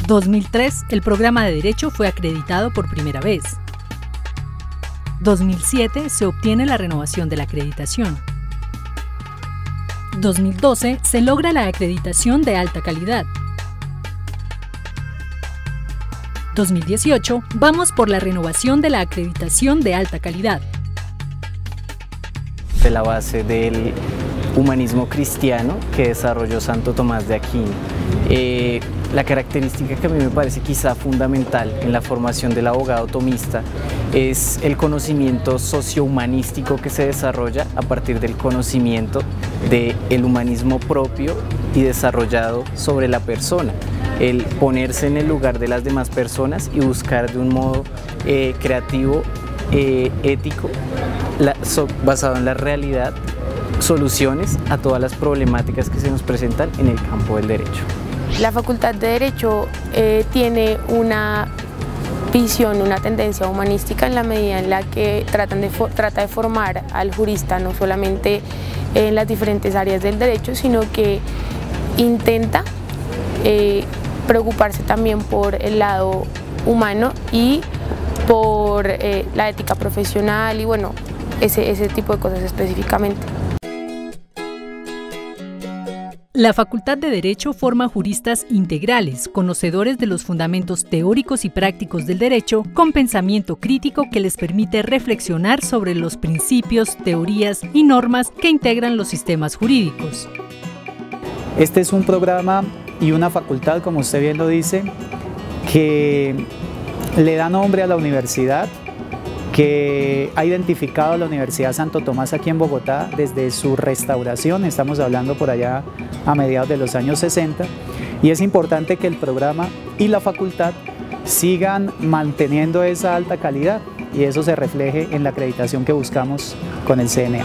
2003, el programa de Derecho fue acreditado por primera vez. 2007, se obtiene la renovación de la acreditación. 2012, se logra la acreditación de alta calidad. 2018, vamos por la renovación de la acreditación de alta calidad. De la base del humanismo cristiano que desarrolló Santo Tomás de Aquino. La característica que a mí me parece quizá fundamental en la formación del abogado tomista es el conocimiento sociohumanístico que se desarrolla a partir del conocimiento del humanismo propio y desarrollado sobre la persona. El ponerse en el lugar de las demás personas y buscar de un modo creativo, ético, basado en la realidad, soluciones a todas las problemáticas que se nos presentan en el campo del derecho. La Facultad de Derecho tiene una visión, una tendencia humanística en la medida en la que trata de formar al jurista no solamente en las diferentes áreas del derecho, sino que intenta preocuparse también por el lado humano y por la ética profesional y bueno, ese tipo de cosas específicamente. La Facultad de Derecho forma juristas integrales, conocedores de los fundamentos teóricos y prácticos del derecho, con pensamiento crítico que les permite reflexionar sobre los principios, teorías y normas que integran los sistemas jurídicos. Este es un programa y una facultad, como usted bien lo dice, que le da nombre a la universidad, que ha identificado a la Universidad Santo Tomás aquí en Bogotá desde su restauración, estamos hablando por allá a mediados de los años 60, y es importante que el programa y la facultad sigan manteniendo esa alta calidad y eso se refleje en la acreditación que buscamos con el CNA.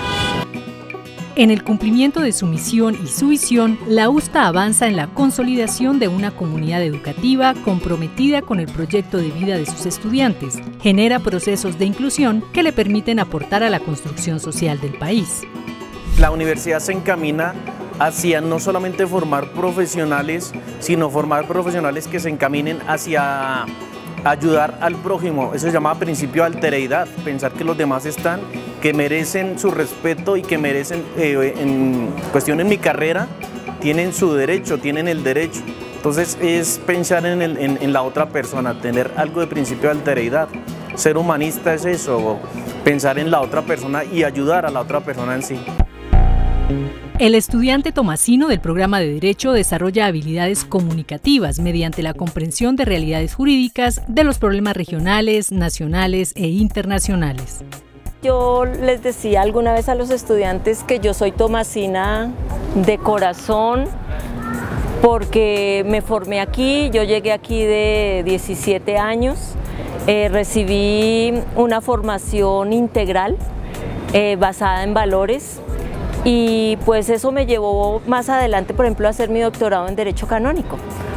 En el cumplimiento de su misión y su visión, la USTA avanza en la consolidación de una comunidad educativa comprometida con el proyecto de vida de sus estudiantes, genera procesos de inclusión que le permiten aportar a la construcción social del país. La universidad se encamina hacia no solamente formar profesionales, sino formar profesionales que se encaminen hacia ayudar al prójimo. Eso se llama principio de alteridad, pensar que los demás están, que merecen su respeto y que merecen, en cuestión en mi carrera, tienen su derecho, tienen el derecho. Entonces es pensar en la otra persona, tener algo de principio de alteridad. Ser humanista es eso, pensar en la otra persona y ayudar a la otra persona en sí. El estudiante tomasino del programa de Derecho desarrolla habilidades comunicativas mediante la comprensión de realidades jurídicas de los problemas regionales, nacionales e internacionales. Yo les decía alguna vez a los estudiantes que yo soy tomasina de corazón porque me formé aquí, yo llegué aquí de 17 años, recibí una formación integral basada en valores. Y pues eso me llevó más adelante, por ejemplo, a hacer mi doctorado en Derecho Canónico,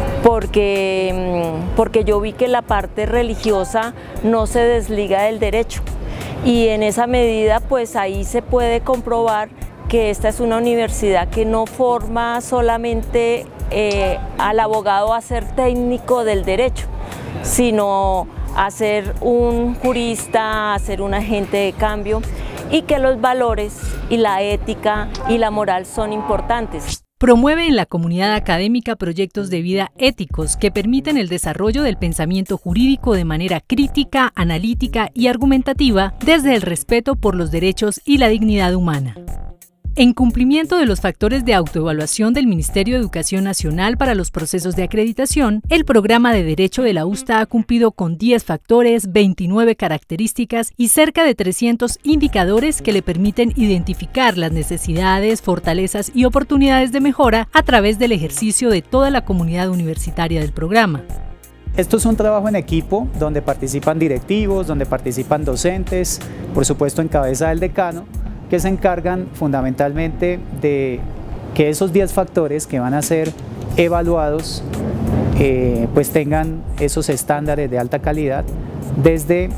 porque yo vi que la parte religiosa no se desliga del derecho y en esa medida pues ahí se puede comprobar que esta es una universidad que no forma solamente al abogado a ser técnico del derecho, sino a ser un jurista, a ser un agente de cambio, y que los valores y la ética y la moral son importantes. Promueve en la comunidad académica proyectos de vida éticos que permiten el desarrollo del pensamiento jurídico de manera crítica, analítica y argumentativa desde el respeto por los derechos y la dignidad humana. En cumplimiento de los factores de autoevaluación del Ministerio de Educación Nacional para los procesos de acreditación, el programa de Derecho de la USTA ha cumplido con 10 factores, 29 características y cerca de 300 indicadores que le permiten identificar las necesidades, fortalezas y oportunidades de mejora a través del ejercicio de toda la comunidad universitaria del programa. Esto es un trabajo en equipo donde participan directivos, donde participan docentes, por supuesto en cabeza del decano, que se encargan fundamentalmente de que esos 10 factores que van a ser evaluados pues tengan esos estándares de alta calidad desde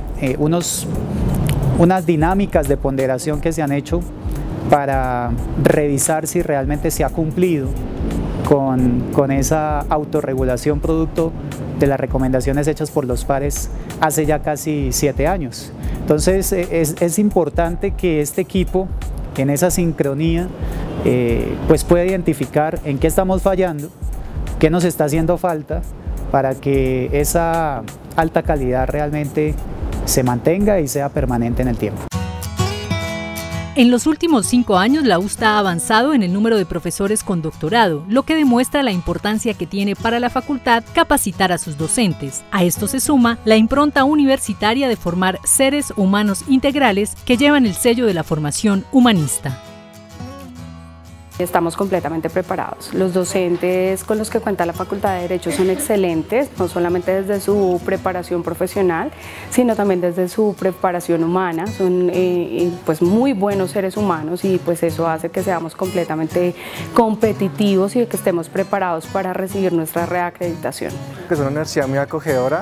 unas dinámicas de ponderación que se han hecho para revisar si realmente se ha cumplido con esa autorregulación producto de las recomendaciones hechas por los pares hace ya casi 7 años. Entonces es importante que este equipo, en esa sincronía, pues pueda identificar en qué estamos fallando, qué nos está haciendo falta para que esa alta calidad realmente se mantenga y sea permanente en el tiempo. En los últimos 5 años, la USTA ha avanzado en el número de profesores con doctorado, lo que demuestra la importancia que tiene para la facultad capacitar a sus docentes. A esto se suma la impronta universitaria de formar seres humanos integrales que llevan el sello de la formación humanista. Estamos completamente preparados. Los docentes con los que cuenta la Facultad de Derecho son excelentes, no solamente desde su preparación profesional, sino también desde su preparación humana. Son pues muy buenos seres humanos y pues eso hace que seamos completamente competitivos y que estemos preparados para recibir nuestra reacreditación. Es una universidad muy acogedora,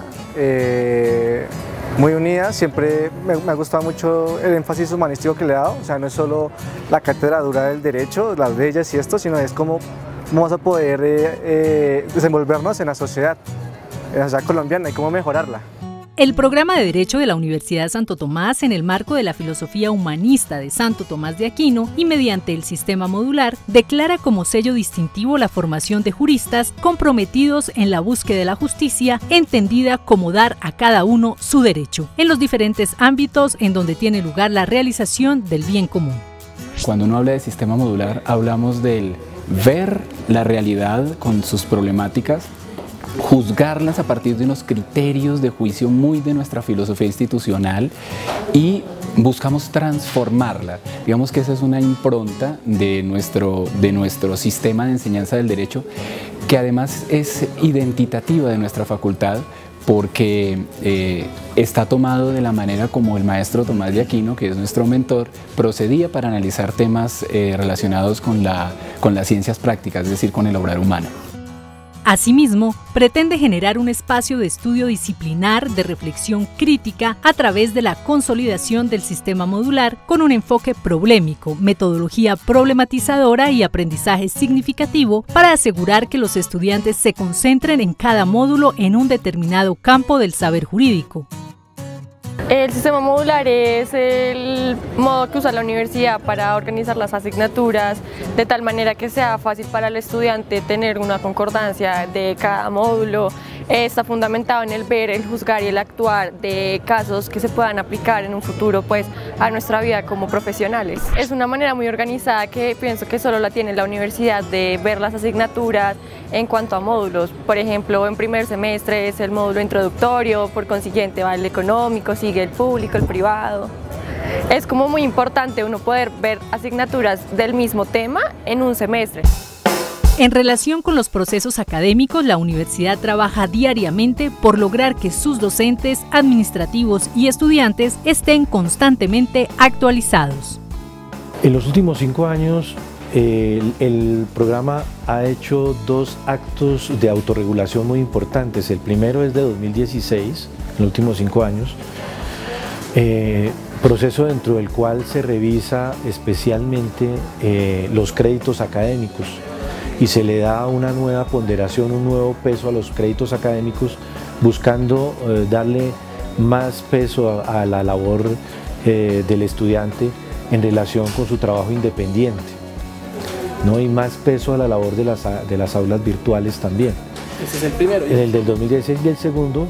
muy unida. Siempre me ha gustado mucho el énfasis humanístico que le he dado, o sea, no es solo la cátedra dura del derecho, las leyes y esto, sino es cómo vamos a poder desenvolvernos en la sociedad colombiana y cómo mejorarla. El programa de Derecho de la Universidad Santo Tomás, en el marco de la filosofía humanista de Santo Tomás de Aquino y mediante el sistema modular, declara como sello distintivo la formación de juristas comprometidos en la búsqueda de la justicia, entendida como dar a cada uno su derecho, en los diferentes ámbitos en donde tiene lugar la realización del bien común. Cuando uno habla de sistema modular, hablamos del ver la realidad con sus problemáticas, juzgarlas a partir de unos criterios de juicio muy de nuestra filosofía institucional y buscamos transformarla. Digamos que esa es una impronta de nuestro sistema de enseñanza del derecho, que además es identitativa de nuestra facultad, porque está tomado de la manera como el maestro Tomás de Aquino, que es nuestro mentor, procedía para analizar temas relacionados con las ciencias prácticas, es decir, con el obrar humano. Asimismo, pretende generar un espacio de estudio disciplinar de reflexión crítica a través de la consolidación del sistema modular con un enfoque problemático, metodología problematizadora y aprendizaje significativo para asegurar que los estudiantes se concentren en cada módulo en un determinado campo del saber jurídico. El sistema modular es el modo que usa la universidad para organizar las asignaturas de tal manera que sea fácil para el estudiante tener una concordancia de cada módulo. Está fundamentado en el ver, el juzgar y el actuar de casos que se puedan aplicar en un futuro pues, a nuestra vida como profesionales. Es una manera muy organizada que pienso que solo la tiene la universidad de ver las asignaturas en cuanto a módulos. Por ejemplo, en primer semestre es el módulo introductorio, por consiguiente va el económico, sigue el público, el privado. Es como muy importante uno poder ver asignaturas del mismo tema en un semestre. En relación con los procesos académicos, la universidad trabaja diariamente por lograr que sus docentes, administrativos y estudiantes estén constantemente actualizados. En los últimos 5 años, el programa ha hecho 2 actos de autorregulación muy importantes. El primero es de 2016, en los últimos 5 años, proceso dentro del cual se revisa especialmente los créditos académicos y se le da una nueva ponderación, un nuevo peso a los créditos académicos, buscando darle más peso a la labor del estudiante en relación con su trabajo independiente, ¿no? Y más peso a la labor de las aulas virtuales también. Ese es el primero. El del 2016 y el segundo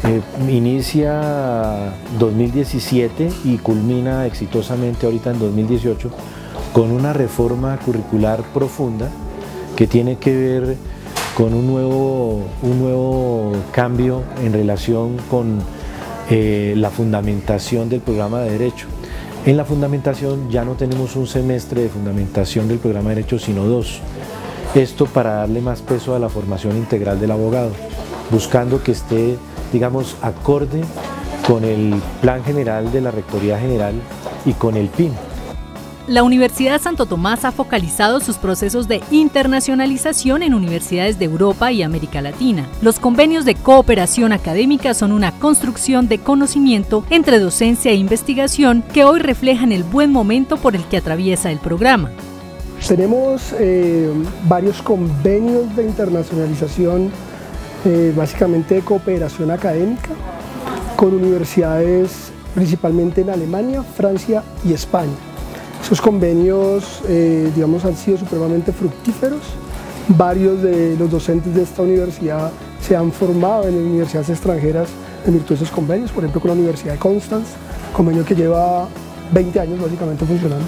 inicia 2017 y culmina exitosamente ahorita en 2018 con una reforma curricular profunda que tiene que ver con un nuevo cambio en relación con la fundamentación del programa de Derecho. En la fundamentación ya no tenemos un semestre de fundamentación del programa de Derecho, sino 2. Esto para darle más peso a la formación integral del abogado, buscando que esté, digamos, acorde con el plan general de la Rectoría General y con el PIN. La Universidad Santo Tomás ha focalizado sus procesos de internacionalización en universidades de Europa y América Latina. Los convenios de cooperación académica son una construcción de conocimiento entre docencia e investigación que hoy reflejan el buen momento por el que atraviesa el programa. Tenemos varios convenios de internacionalización básicamente de cooperación académica con universidades principalmente en Alemania, Francia y España. Esos convenios digamos, han sido supremamente fructíferos. Varios de los docentes de esta universidad se han formado en universidades extranjeras en virtud de esos convenios, por ejemplo con la Universidad de Constance, convenio que lleva 20 años básicamente funcionando.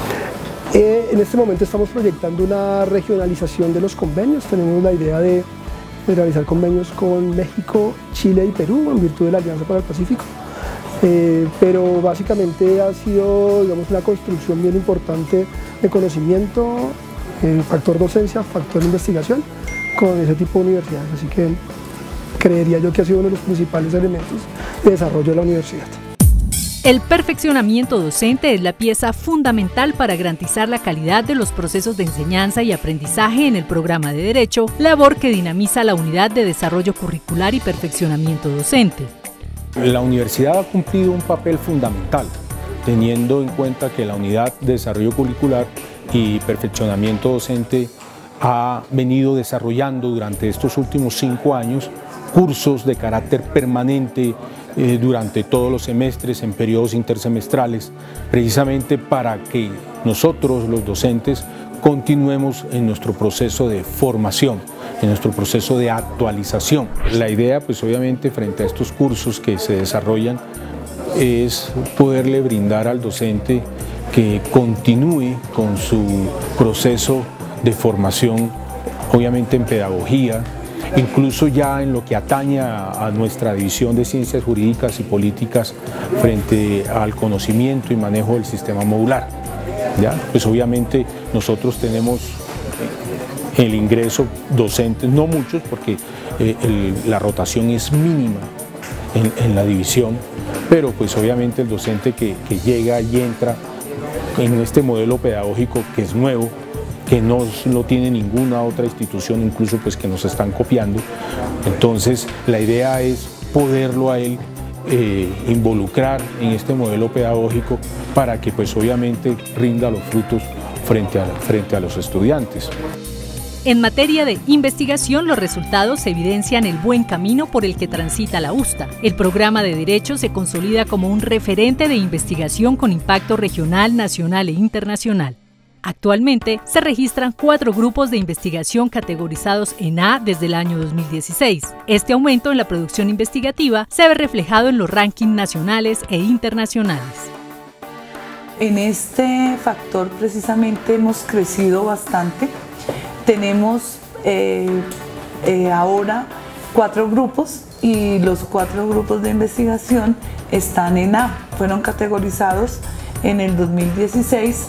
En este momento estamos proyectando una regionalización de los convenios. Tenemos la idea de realizar convenios con México, Chile y Perú en virtud de la Alianza para el Pacífico. Pero básicamente ha sido, digamos, una construcción bien importante de conocimiento, factor docencia, factor investigación con ese tipo de universidades. Así que creería yo que ha sido uno de los principales elementos de desarrollo de la universidad. El perfeccionamiento docente es la pieza fundamental para garantizar la calidad de los procesos de enseñanza y aprendizaje en el programa de Derecho, labor que dinamiza la Unidad de Desarrollo Curricular y Perfeccionamiento Docente. La universidad ha cumplido un papel fundamental, teniendo en cuenta que la Unidad de Desarrollo Curricular y Perfeccionamiento Docente ha venido desarrollando durante estos últimos 5 años cursos de carácter permanente durante todos los semestres, en periodos intersemestrales, precisamente para que nosotros, los docentes, continuemos en nuestro proceso de formación, en nuestro proceso de actualización. La idea, pues obviamente, frente a estos cursos que se desarrollan, es poderle brindar al docente que continúe con su proceso de formación, obviamente en pedagogía, incluso ya en lo que atañe a nuestra división de Ciencias Jurídicas y Políticas frente al conocimiento y manejo del sistema modular. ¿Ya? Pues obviamente nosotros tenemos el ingreso docentes, no muchos porque la rotación es mínima en la división, pero pues obviamente el docente que llega y entra en este modelo pedagógico que es nuevo, que no lo tiene ninguna otra institución, incluso pues que nos están copiando. Entonces la idea es poderlo a él involucrar en este modelo pedagógico para que pues obviamente rinda los frutos frente a los estudiantes. En materia de investigación, los resultados evidencian el buen camino por el que transita la USTA. El programa de Derecho se consolida como un referente de investigación con impacto regional, nacional e internacional. Actualmente se registran 4 grupos de investigación categorizados en A desde el año 2016. Este aumento en la producción investigativa se ve reflejado en los rankings nacionales e internacionales. En este factor precisamente hemos crecido bastante. Tenemos ahora 4 grupos y los 4 grupos de investigación están en A. Fueron categorizados en el 2016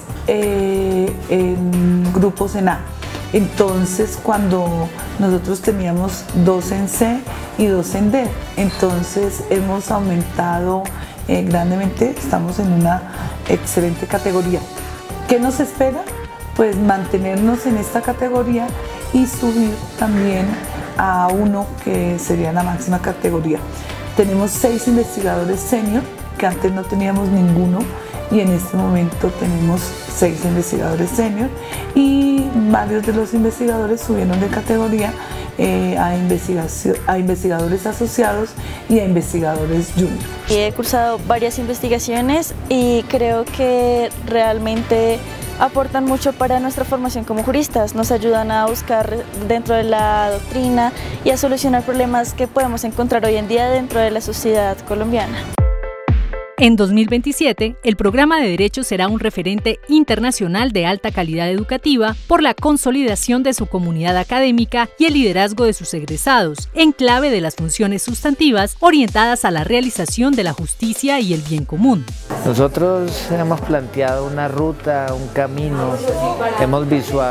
en grupos en A. Entonces cuando nosotros teníamos 2 en C y 2 en D, entonces hemos aumentado grandemente, estamos en una excelente categoría. ¿Qué nos espera? Pues mantenernos en esta categoría y subir también a 1 que sería la máxima categoría. Tenemos 6 investigadores senior, que antes no teníamos ninguno, y en este momento tenemos 6 investigadores senior y varios de los investigadores subieron de categoría a investigadores asociados y a investigadores junior. He cursado varias investigaciones y creo que realmente aportan mucho para nuestra formación como juristas, nos ayudan a buscar dentro de la doctrina y a solucionar problemas que podemos encontrar hoy en día dentro de la sociedad colombiana. En 2027, el programa de Derecho será un referente internacional de alta calidad educativa por la consolidación de su comunidad académica y el liderazgo de sus egresados, en clave de las funciones sustantivas orientadas a la realización de la justicia y el bien común. Nosotros hemos planteado una ruta, un camino, hemos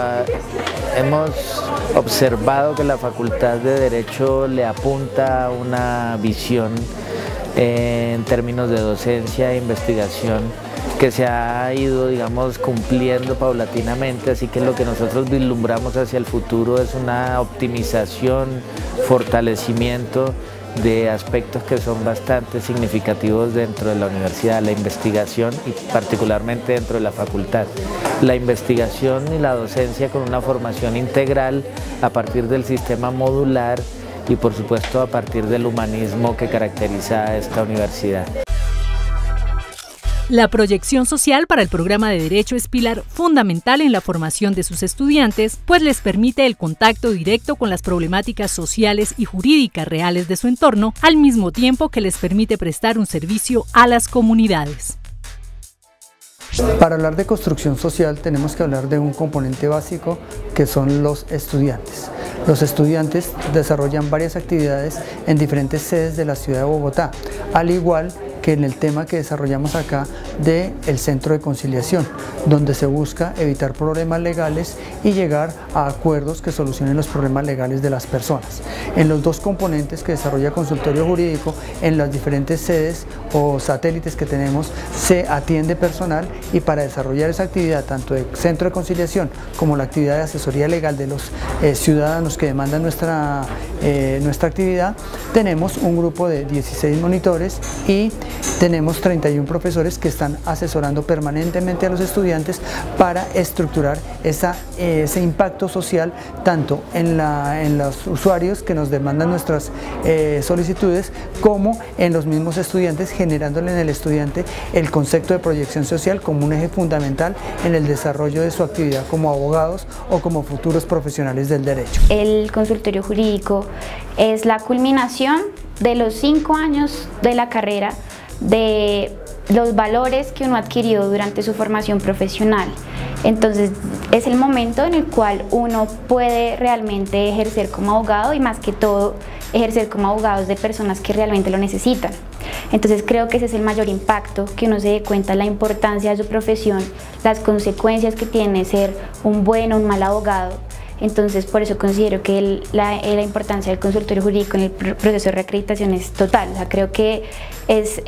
observado que la Facultad de Derecho le apunta a una visión en términos de docencia e investigación que se ha ido, digamos, cumpliendo paulatinamente, así que lo que nosotros vislumbramos hacia el futuro es una optimización, fortalecimiento de aspectos que son bastante significativos dentro de la universidad, la investigación y particularmente dentro de la facultad. La investigación y la docencia con una formación integral a partir del sistema modular y por supuesto a partir del humanismo que caracteriza a esta universidad. La proyección social para el programa de Derecho es pilar fundamental en la formación de sus estudiantes, pues les permite el contacto directo con las problemáticas sociales y jurídicas reales de su entorno, al mismo tiempo que les permite prestar un servicio a las comunidades. Para hablar de construcción social tenemos que hablar de un componente básico que son los estudiantes. Los estudiantes desarrollan varias actividades en diferentes sedes de la ciudad de Bogotá, al igual que en el tema que desarrollamos acá del Centro de Conciliación, donde se busca evitar problemas legales y llegar a acuerdos que solucionen los problemas legales de las personas. En los dos componentes que desarrolla Consultorio Jurídico, en las diferentes sedes o satélites que tenemos, se atiende personal, y para desarrollar esa actividad, tanto de Centro de Conciliación como la actividad de asesoría legal de los ciudadanos que demandan nuestra actividad, tenemos un grupo de 16 monitores y tenemos 31 profesores que están asesorando permanentemente a los estudiantes para estructurar ese impacto social, tanto en los usuarios que nos demandan nuestras solicitudes, como en los mismos estudiantes, generándole en el estudiante el concepto de proyección social como un eje fundamental en el desarrollo de su actividad como abogados o como futuros profesionales del derecho. El consultorio jurídico es la culminación de los 5 años de la carrera, de los valores que uno adquirió durante su formación profesional. Entonces es el momento en el cual uno puede realmente ejercer como abogado, y más que todo ejercer como abogados de personas que realmente lo necesitan. Entonces creo que ese es el mayor impacto, que uno se dé cuenta de la importancia de su profesión, las consecuencias que tiene ser un buen o un mal abogado. Entonces por eso considero que la importancia del consultorio jurídico en el proceso de reacreditación es total. O sea, creo que es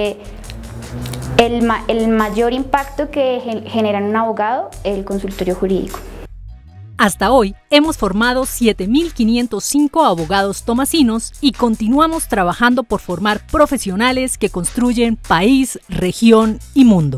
el mayor impacto que genera en un abogado el consultorio jurídico. Hasta hoy hemos formado 7.505 abogados tomasinos y continuamos trabajando por formar profesionales que construyen país, región y mundo.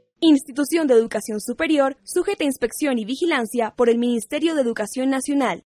Institución de Educación Superior sujeta a inspección y vigilancia por el Ministerio de Educación Nacional.